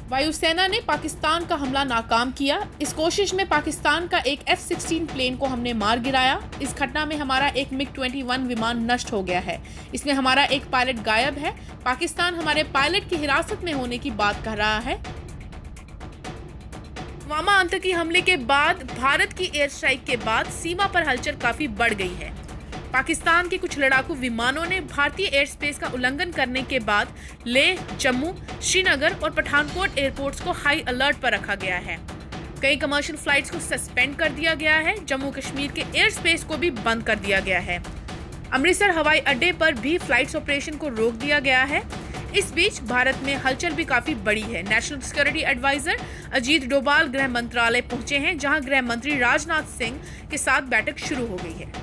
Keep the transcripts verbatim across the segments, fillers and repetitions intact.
वायुसेना ने पाकिस्तान का हमला नाकाम किया। इस कोशिश में पाकिस्तान का एक एफ सिक्सटीन प्लेन को हमने मार गिराया। इस घटना में हमारा एक मिग ट्वेंटी वन विमान नष्ट हो गया है। इसमें हमारा एक पायलट गायब है। पाकिस्तान हमारे पायलट की हिरासत में होने की बात कह रहा है। पुलवामा आतंकी हमले के बाद भारत की एयर स्ट्राइक के बाद सीमा पर हलचल काफी बढ़ गई है। पाकिस्तान के कुछ लड़ाकू विमानों ने भारतीय एयर स्पेस का उल्लंघन करने के बाद लेह, जम्मू, श्रीनगर और पठानकोट एयरपोर्ट्स को हाई अलर्ट पर रखा गया है। कई कमर्शियल फ्लाइट्स को सस्पेंड कर दिया गया है। जम्मू कश्मीर के एयर स्पेस को भी बंद कर दिया गया है। अमृतसर हवाई अड्डे पर भी फ्लाइट्स ऑपरेशन को रोक दिया गया है। इस बीच भारत में हलचल भी काफी बड़ी है। National security adviser Ajit Doval गृह मंत्रालय पहुंचे हैं, जहां गृह मंत्री राजनाथ सिंह के साथ बैठक शुरू हो गई है।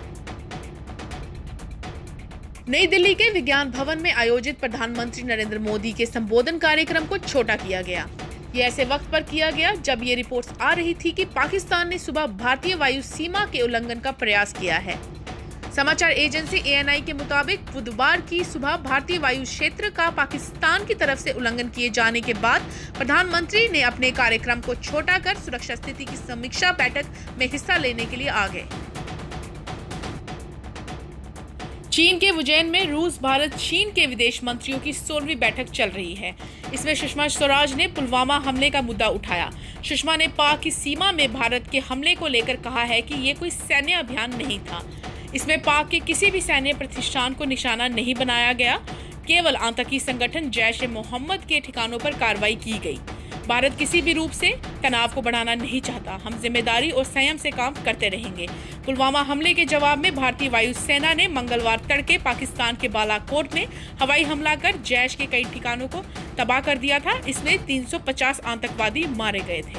नई दिल्ली के विज्ञान भवन में आयोजित प्रधानमंत्री नरेंद्र मोदी के संबोधन कार्यक्रम को छोटा किया गया। ये ऐसे वक्त पर किया गया जब ये रिपोर्ट्स आ रही थी कि पाकिस्तान ने सुबह भारतीय वायु सीमा के उल्लंघन का प्रयास किया है। समाचार एजेंसी ए एन आई के मुताबिक बुधवार की सुबह भारतीय वायु क्षेत्र का पाकिस्तान की तरफ से उल्लंघन किए जाने के बाद प्रधानमंत्री ने अपने कार्यक्रम को छोटा कर सुरक्षा स्थिति की समीक्षा बैठक में हिस्सा लेने के लिए आ गए। चीन के वुजेन में रूस भारत चीन के विदेश मंत्रियों की सोलहवीं बैठक चल रही है। इसमें सुषमा स्वराज ने पुलवामा हमले का मुद्दा उठाया। सुषमा ने पाक की सीमा में भारत के हमले को लेकर कहा है कि ये कोई सैन्य अभियान नहीं था। इसमें पाक के किसी भी सैन्य प्रतिष्ठान को निशाना नहीं बनाया गया, केवल आतंकी संगठन जैश ए मोहम्मद के ठिकानों पर कार्रवाई की गई। भारत किसी भी रूप से तनाव को बढ़ाना नहीं चाहता। हम जिम्मेदारी और संयम से काम करते रहेंगे। पुलवामा हमले के जवाब में भारतीय वायुसेना ने मंगलवार तड़के पाकिस्तान के बालाकोट में हवाई हमला कर जैश के कई ठिकानों को तबाह कर दिया था। इसमें तीन सौ पचास आतंकवादी मारे गए थे।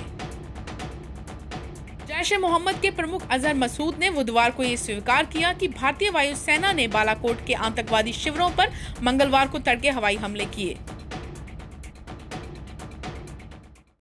जैश ए मोहम्मद के प्रमुख अजहर मसूद ने बुधवार को ये स्वीकार किया कि भारतीय वायुसेना ने बालाकोट के आतंकवादी शिविरों पर मंगलवार को तड़के हवाई हमले किए।